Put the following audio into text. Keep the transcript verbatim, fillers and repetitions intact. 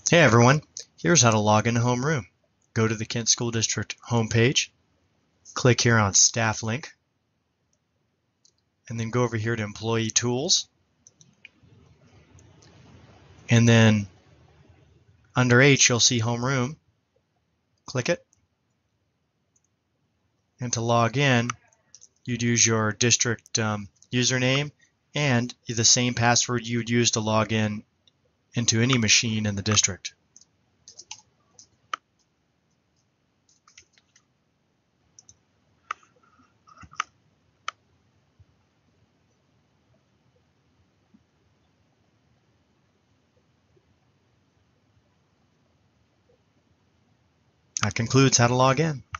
Hey everyone, here's how to log into Homeroom. Go to the Kent School District homepage, click here on Staff Link, and then go over here to Employee Tools. And then under H, you'll see Homeroom. Click it. And to log in, you'd use your district um, username and the same password you would use to log in into any machine in the district. That concludes how to log in.